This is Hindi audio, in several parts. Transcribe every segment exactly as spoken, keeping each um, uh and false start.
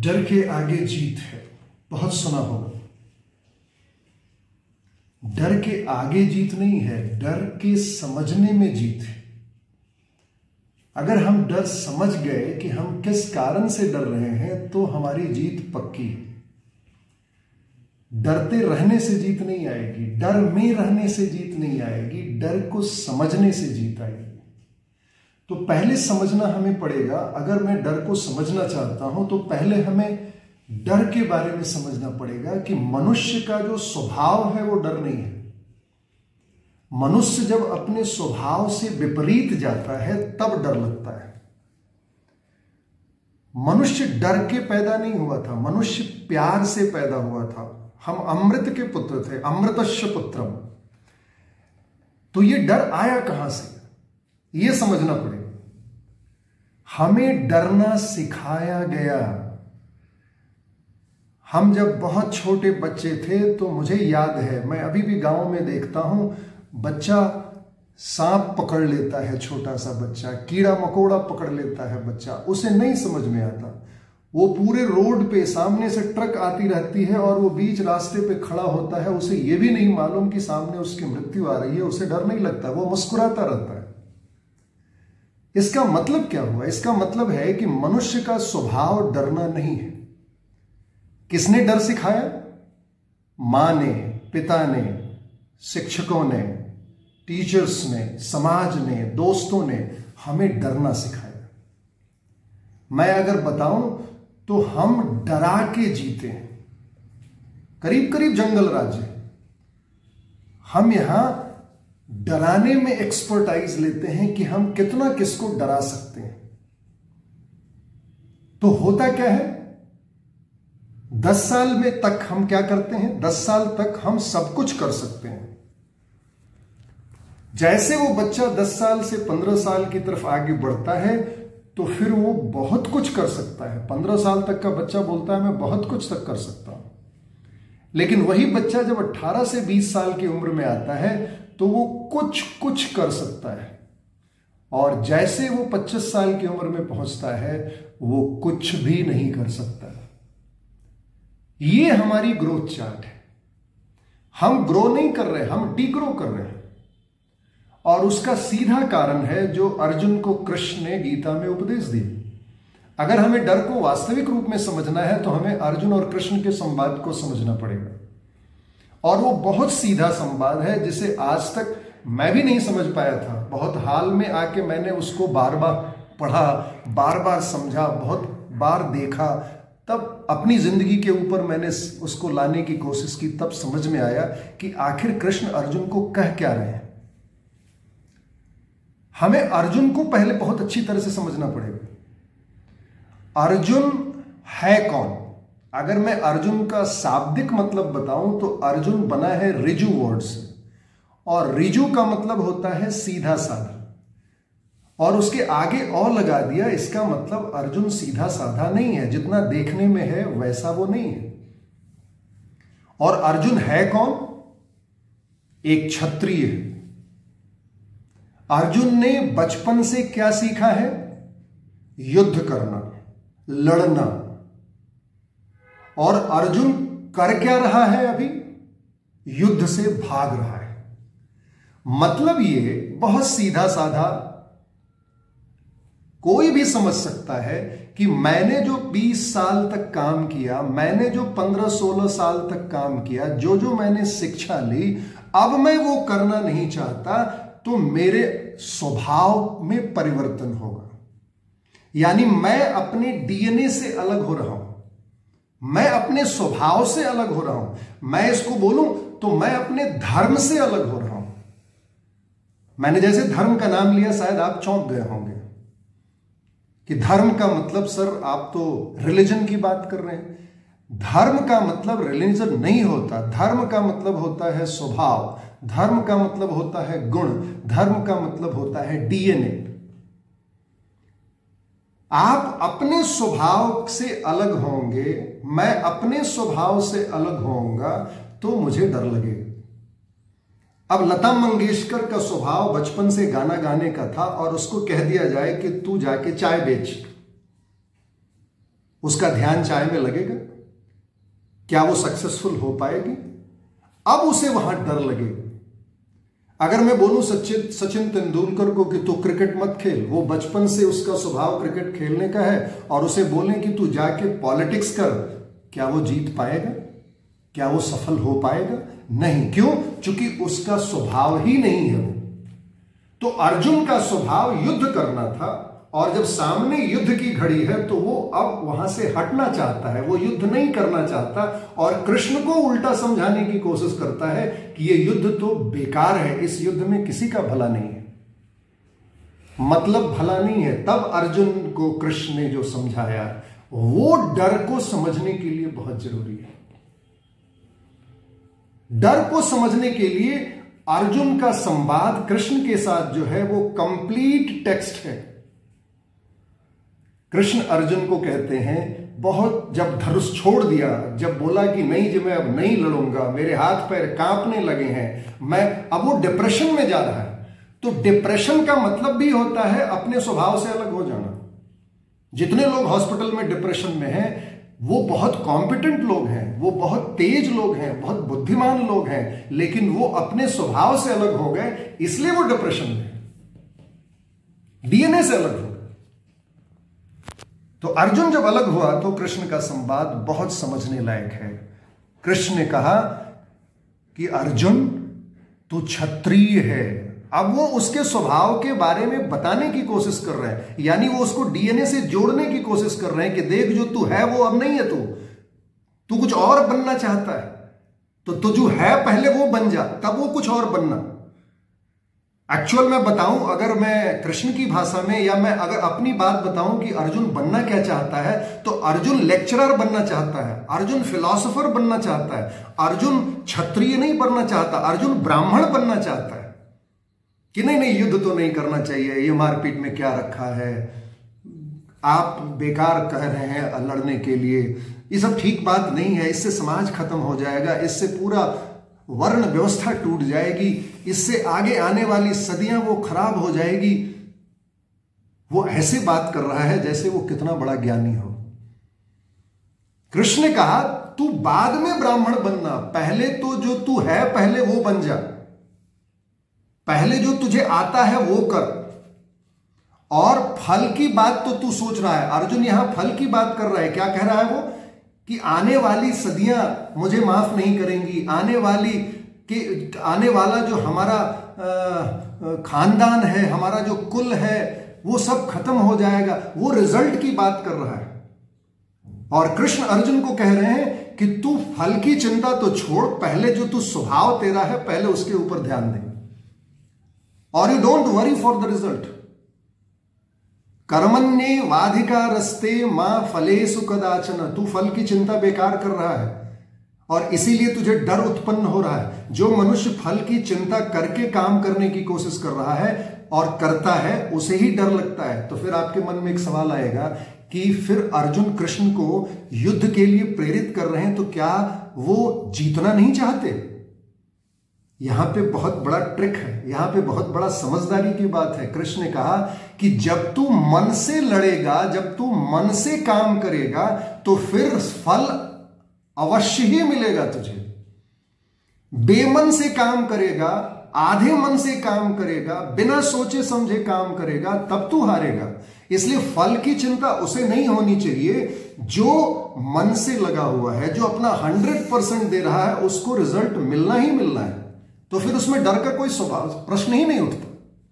डर के आगे जीत है, बहुत सुना होगा। डर के आगे जीत नहीं है, डर के समझने में जीत है। अगर हम डर समझ गए कि हम किस कारण से डर रहे हैं तो हमारी जीत पक्की है। डरते रहने से जीत नहीं आएगी, डर में रहने से जीत नहीं आएगी, डर को समझने से जीत आएगी। तो पहले समझना हमें पड़ेगा। अगर मैं डर को समझना चाहता हूं तो पहले हमें डर के बारे में समझना पड़ेगा कि मनुष्य का जो स्वभाव है वो डर नहीं है। मनुष्य जब अपने स्वभाव से विपरीत जाता है तब डर लगता है। मनुष्य डर के पैदा नहीं हुआ था, मनुष्य प्यार से पैदा हुआ था। हम अमृत के पुत्र थे, अमृतस्य पुत्रम। तो ये डर आया कहां से, ये समझना पड़ेगा। हमें डरना सिखाया गया। हम जब बहुत छोटे बच्चे थे तो मुझे याद है, मैं अभी भी गांव में देखता हूं, बच्चा सांप पकड़ लेता है, छोटा सा बच्चा कीड़ा मकोड़ा पकड़ लेता है बच्चा, उसे नहीं समझ में आता। वो पूरे रोड पे सामने से ट्रक आती रहती है और वो बीच रास्ते पे खड़ा होता है, उसे ये भी नहीं मालूम कि सामने उसकी मृत्यु आ रही है, उसे डर नहीं लगता, वो मुस्कुराता रहता है। इसका मतलब क्या हुआ? इसका मतलब है कि मनुष्य का स्वभाव डरना नहीं है। किसने डर सिखाया? मां ने, पिता ने, शिक्षकों ने, टीचर्स ने, समाज ने, दोस्तों ने हमें डरना सिखाया। मैं अगर बताऊं तो हम डरा के जीते हैं। करीब करीब जंगल राज्य। हम यहां डराने में एक्सपर्टाइज लेते हैं कि हम कितना किसको डरा सकते हैं। तो होता क्या है, दस साल में तक हम क्या करते हैं? दस साल तक हम सब कुछ कर सकते हैं। जैसे वो बच्चा दस साल से पंद्रह साल की तरफ आगे बढ़ता है तो फिर वो बहुत कुछ कर सकता है। पंद्रह साल तक का बच्चा बोलता है मैं बहुत कुछ तक कर सकता हूं। लेकिन वही बच्चा जब अठारह से बीस साल की उम्र में आता है तो वो कुछ कुछ कर सकता है, और जैसे वो पच्चीस साल की उम्र में पहुंचता है वो कुछ भी नहीं कर सकता। ये हमारी ग्रोथ चार्ट है। हम ग्रो नहीं कर रहे, हम डीग्रो कर रहे हैं। और उसका सीधा कारण है जो अर्जुन को कृष्ण ने गीता में उपदेश दिया। अगर हमें डर को वास्तविक रूप में समझना है तो हमें अर्जुन और कृष्ण के संवाद को समझना पड़ेगा। और वो बहुत सीधा संवाद है जिसे आज तक मैं भी नहीं समझ पाया था। बहुत हाल में आके मैंने उसको बार बार पढ़ा, बार बार समझा, बहुत बार देखा, तब अपनी जिंदगी के ऊपर मैंने उसको लाने की कोशिश की। तब समझ में आया कि आखिर कृष्ण अर्जुन को कह क्या रहे हैं। हमें अर्जुन को पहले बहुत अच्छी तरह से समझना पड़ेगा। अर्जुन है कौन? अगर मैं अर्जुन का शाब्दिक मतलब बताऊं तो अर्जुन बना है रिजु वर्ड से, और रिजु का मतलब होता है सीधा साधा, और उसके आगे और लगा दिया, इसका मतलब अर्जुन सीधा साधा नहीं है। जितना देखने में है वैसा वो नहीं है। और अर्जुन है कौन? एक क्षत्रिय है। अर्जुन ने बचपन से क्या सीखा है? युद्ध करना, लड़ना। और अर्जुन कर क्या रहा है अभी? युद्ध से भाग रहा है। मतलब ये बहुत सीधा साधा, कोई भी समझ सकता है कि मैंने जो बीस साल तक काम किया, मैंने जो पंद्रह सोलह साल तक काम किया, जो जो मैंने शिक्षा ली, अब मैं वो करना नहीं चाहता, तो मेरे स्वभाव में परिवर्तन होगा। यानी मैं अपने डीएनए से अलग हो रहा हूं, मैं अपने स्वभाव से अलग हो रहा हूं। मैं इसको बोलूं तो मैं अपने धर्म से अलग हो रहा हूं। मैंने जैसे धर्म का नाम लिया, शायद आप चौंक गए होंगे कि धर्म का मतलब, सर आप तो रिलीजन की बात कर रहे हैं। धर्म का मतलब रिलीजन नहीं होता। धर्म का मतलब होता है स्वभाव, धर्म का मतलब होता है गुण, धर्म का मतलब होता है डीएनए। आप अपने स्वभाव से अलग होंगे, मैं अपने स्वभाव से अलग होऊंगा तो मुझे डर लगेगा। अब लता मंगेशकर का स्वभाव बचपन से गाना गाने का था और उसको कह दिया जाए कि तू जाके चाय बेच, उसका ध्यान चाय में लगेगा? क्या वो सक्सेसफुल हो पाएगी? अब उसे वहां डर लगेगा। अगर मैं बोलूं सचिन सचिन तेंदुलकर को कि तू क्रिकेट मत खेल, वो बचपन से उसका स्वभाव क्रिकेट खेलने का है, और उसे बोलें कि तू जाके पॉलिटिक्स कर, क्या वो जीत पाएगा? क्या वो सफल हो पाएगा? नहीं। क्यों? क्योंकि उसका स्वभाव ही नहीं है वो। तो अर्जुन का स्वभाव युद्ध करना था, और जब सामने युद्ध की घड़ी है तो वो अब वहां से हटना चाहता है, वो युद्ध नहीं करना चाहता, और कृष्ण को उल्टा समझाने की कोशिश करता है कि ये युद्ध तो बेकार है, इस युद्ध में किसी का भला नहीं है, मतलब भला नहीं है। तब अर्जुन को कृष्ण ने जो समझाया, वो डर को समझने के लिए बहुत जरूरी है। डर को समझने के लिए अर्जुन का संवाद कृष्ण के साथ जो है वो कंप्लीट टेक्स्ट है। कृष्ण अर्जुन को कहते हैं, बहुत जब धनुष छोड़ दिया, जब बोला कि नहीं जी मैं अब नहीं लड़ूंगा, मेरे हाथ पैर कांपने लगे हैं, मैं अब वो डिप्रेशन में जा रहा है। तो डिप्रेशन का मतलब भी होता है अपने स्वभाव से अलग हो जाना। जितने लोग हॉस्पिटल में डिप्रेशन में हैं वो बहुत कॉम्पिटेंट लोग हैं, वो बहुत तेज लोग हैं, बहुत बुद्धिमान लोग हैं, लेकिन वो अपने स्वभाव से अलग हो गए, इसलिए वो डिप्रेशन में है, डीएनए से अलग हो गए। तो अर्जुन जब अलग हुआ तो कृष्ण का संवाद बहुत समझने लायक है। कृष्ण ने कहा कि अर्जुन तू क्षत्रिय है। अब वो उसके स्वभाव के बारे में बताने की कोशिश कर रहे हैं, यानी वो उसको डीएनए से जोड़ने की कोशिश कर रहे हैं कि देख जो तू है वो अब नहीं है, तू तू कुछ और बनना चाहता है, तो तू जो है पहले वो बन जा, तब वो कुछ और बनना। एक्चुअल मैं बताऊं, अगर मैं कृष्ण की भाषा में या मैं अगर अपनी बात बताऊं कि अर्जुन बनना क्या चाहता है, तो अर्जुन लेक्चरर बनना चाहता है, अर्जुन फिलॉसफर बनना चाहता है, अर्जुन क्षत्रिय नहीं बनना चाहता, अर्जुन ब्राह्मण बनना चाहता है कि नहीं नहीं युद्ध तो नहीं करना चाहिए, ये मारपीट में क्या रखा है, आप बेकार कह रहे हैं लड़ने के लिए, ये सब ठीक बात नहीं है, इससे समाज खत्म हो जाएगा, इससे पूरा वर्ण व्यवस्था टूट जाएगी, इससे आगे आने वाली सदियां वो खराब हो जाएगी। वो ऐसे बात कर रहा है जैसे वो कितना बड़ा ज्ञानी हो। कृष्ण ने कहा तू बाद में ब्राह्मण बनना, पहले तो जो तू है पहले वो बन जा, पहले जो तुझे आता है वो कर, और फल की बात तो तू सोच रहा है। अर्जुन यहां फल की बात कर रहा है। क्या कह रहा है वो? कि आने वाली सदियां मुझे माफ नहीं करेंगी, आने वाली कि आने वाला जो हमारा खानदान है, हमारा जो कुल है, वो सब खत्म हो जाएगा। वो रिजल्ट की बात कर रहा है। और कृष्ण अर्जुन को कह रहे हैं कि तू फल की चिंता तो छोड़, पहले जो तू स्वभाव तेरा है पहले उसके ऊपर ध्यान दे, और you don't worry for the result. कर्मण्ये वाधिकारस्ते मां फलेषु कदाचन, तू फल की चिंता बेकार कर रहा है और इसीलिए तुझे डर उत्पन्न हो रहा है। जो मनुष्य फल की चिंता करके काम करने की कोशिश कर रहा है और करता है, उसे ही डर लगता है। तो फिर आपके मन में एक सवाल आएगा कि फिर अर्जुन कृष्ण को युद्ध के लिए प्रेरित कर रहे हैं, तो क्या वो जीतना नहीं चाहते? यहां पे बहुत बड़ा ट्रिक है, यहां पे बहुत बड़ा समझदारी की बात है। कृष्ण ने कहा कि जब तू मन से लड़ेगा, जब तू मन से काम करेगा, तो फिर फल अवश्य ही मिलेगा तुझे। बेमन से काम करेगा, आधे मन से काम करेगा, बिना सोचे समझे काम करेगा, तब तू हारेगा। इसलिए फल की चिंता उसे नहीं होनी चाहिए जो मन से लगा हुआ है, जो अपना हंड्रेड परसेंट दे रहा है, उसको रिजल्ट मिलना ही मिलना है। तो फिर उसमें डर का कोई स्वभाव प्रश्न ही नहीं उठता।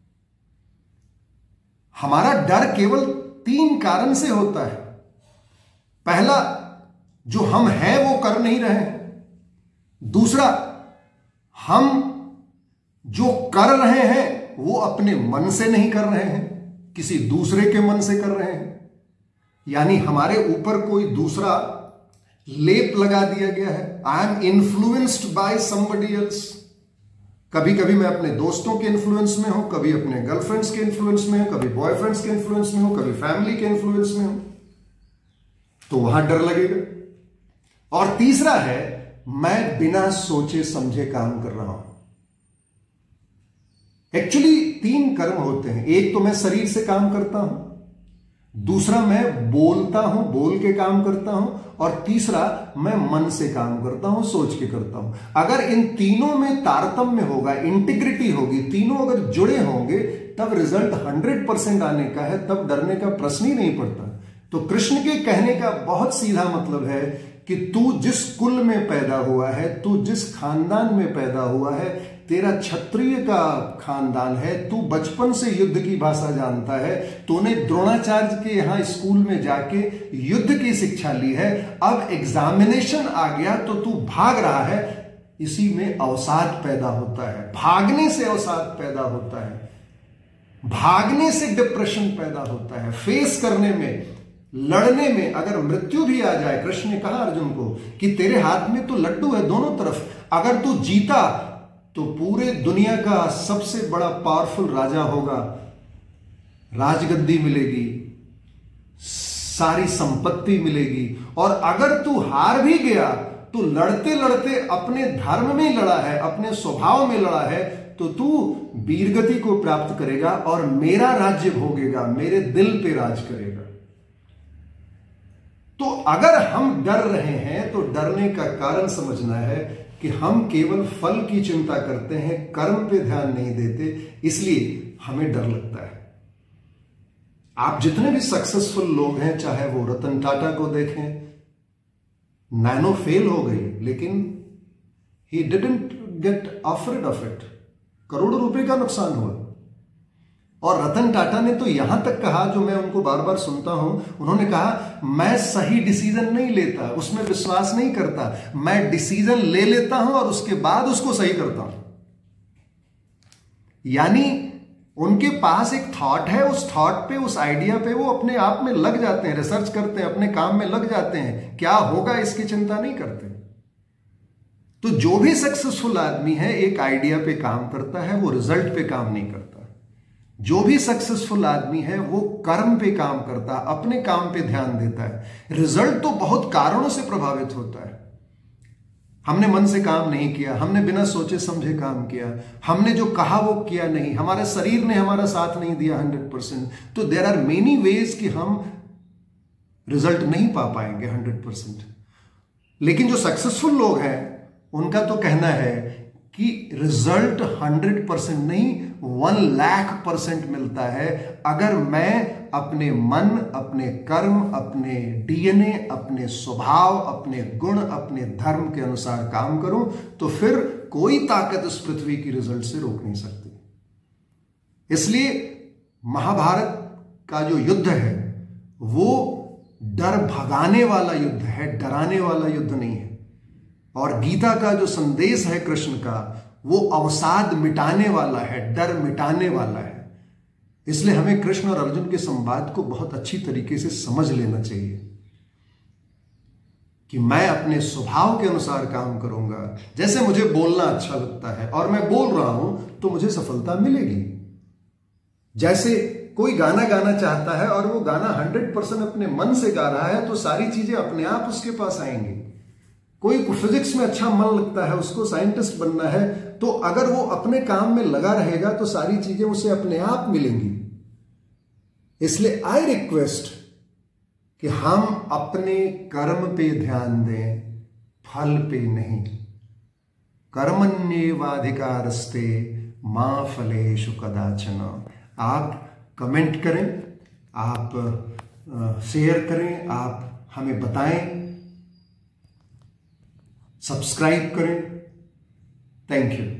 हमारा डर केवल तीन कारण से होता है। पहला, जो हम हैं वो कर नहीं रहे हैं। दूसरा, हम जो कर रहे हैं वो अपने मन से नहीं कर रहे हैं, किसी दूसरे के मन से कर रहे हैं, यानी हमारे ऊपर कोई दूसरा लेप लगा दिया गया है। I am influenced by somebody else. कभी कभी मैं अपने दोस्तों के इन्फ्लुएंस में हूं, कभी अपने गर्लफ्रेंड्स के इन्फ्लुएंस में हूं, कभी बॉयफ्रेंड्स के इन्फ्लुएंस में हूं, कभी फैमिली के इन्फ्लुएंस में हूं, तो वहां डर लगेगा। और तीसरा है, मैं बिना सोचे समझे काम कर रहा हूं। एक्चुअली तीन कर्म होते हैं। एक तो मैं शरीर से काम करता हूं, दूसरा मैं बोलता हूं, बोल के काम करता हूं, और तीसरा मैं मन से काम करता हूं, सोच के करता हूं। अगर इन तीनों में तारतम्य होगा, इंटीग्रिटी होगी, तीनों अगर जुड़े होंगे, तब रिजल्ट हंड्रेड परसेंट आने का है, तब डरने का प्रश्न ही नहीं पड़ता। तो कृष्ण के कहने का बहुत सीधा मतलब है कि तू जिस कुल में पैदा हुआ है, तू जिस खानदान में पैदा हुआ है, तेरा क्षत्रिय का खानदान है, तू बचपन से युद्ध की भाषा जानता है, तूने द्रोणाचार्य के यहां स्कूल में जाके युद्ध की शिक्षा ली है, अब एग्जामिनेशन आ गया तो तू भाग रहा है, इसी में अवसाद पैदा होता है, भागने से अवसाद पैदा होता है, भागने से डिप्रेशन पैदा होता है, फेस करने में, लड़ने में अगर मृत्यु भी आ जाए। कृष्ण ने कहा अर्जुन को कि तेरे हाथ में तो लड्डू है दोनों तरफ, अगर तू जीता तो पूरे दुनिया का सबसे बड़ा पावरफुल राजा होगा, राजगद्दी मिलेगी, सारी संपत्ति मिलेगी, और अगर तू हार भी गया तो लड़ते लड़ते अपने धर्म में लड़ा है, अपने स्वभाव में लड़ा है, तो तू वीरगति को प्राप्त करेगा और मेरा राज्य भोगेगा, मेरे दिल पे राज करेगा। तो अगर हम डर रहे हैं तो डरने का कारण समझना है कि हम केवल फल की चिंता करते हैं, कर्म पे ध्यान नहीं देते, इसलिए हमें डर लगता है। आप जितने भी सक्सेसफुल लोग हैं, चाहे वो रतन टाटा को देखें, नैनो फेल हो गई लेकिन he didn't get afraid of it, करोड़ों रुपए का नुकसान हुआ। और रतन टाटा ने तो यहां तक कहा, जो मैं उनको बार बार सुनता हूं, उन्होंने कहा मैं सही डिसीजन नहीं लेता, उसमें विश्वास नहीं करता, मैं डिसीजन ले लेता हूं और उसके बाद उसको सही करता हूं। यानी उनके पास एक थॉट है, उस थॉट पे, उस आइडिया पे वो अपने आप में लग जाते हैं, रिसर्च करते हैं, अपने काम में लग जाते हैं, क्या होगा इसकी चिंता नहीं करते। तो जो भी सक्सेसफुल आदमी है एक आइडिया पे काम करता है, वो रिजल्ट पे काम नहीं करता। जो भी सक्सेसफुल आदमी है वो कर्म पे काम करता है, अपने काम पे ध्यान देता है। रिजल्ट तो बहुत कारणों से प्रभावित होता है। हमने मन से काम नहीं किया, हमने बिना सोचे समझे काम किया, हमने जो कहा वो किया नहीं, हमारे शरीर ने हमारा साथ नहीं दिया हंड्रेड परसेंट। तो देयर आर मेनी वेज कि हम रिजल्ट नहीं पा पाएंगे हंड्रेड परसेंट। लेकिन जो सक्सेसफुल लोग हैं उनका तो कहना है कि रिजल्ट हंड्रेड परसेंट नहीं, वन लाख परसेंट मिलता है अगर मैं अपने मन, अपने कर्म, अपने डीएनए, अपने स्वभाव, अपने गुण, अपने धर्म के अनुसार काम करूं, तो फिर कोई ताकत इस पृथ्वी की रिजल्ट से रोक नहीं सकती। इसलिए महाभारत का जो युद्ध है वो डर भगाने वाला युद्ध है, डराने वाला युद्ध नहीं है। और गीता का जो संदेश है कृष्ण का, वो अवसाद मिटाने वाला है, डर मिटाने वाला है। इसलिए हमें कृष्ण और अर्जुन के संवाद को बहुत अच्छी तरीके से समझ लेना चाहिए कि मैं अपने स्वभाव के अनुसार काम करूंगा। जैसे मुझे बोलना अच्छा लगता है और मैं बोल रहा हूं तो मुझे सफलता मिलेगी। जैसे कोई गाना गाना चाहता है और वो गाना हंड्रेड परसेंट अपने मन से गा रहा है तो सारी चीजें अपने आप उसके पास आएंगी। कोई फिजिक्स में अच्छा मन लगता है, उसको साइंटिस्ट बनना है, तो अगर वो अपने काम में लगा रहेगा तो सारी चीजें उसे अपने आप मिलेंगी। इसलिए आई रिक्वेस्ट कि हम अपने कर्म पे ध्यान दें, फल पे नहीं। कर्मण्येवाधिकारस्ते मां फलेषु कदाचन। आप कमेंट करें, आप शेयर करें, आप हमें बताएं, सब्सक्राइब करें। Thank you.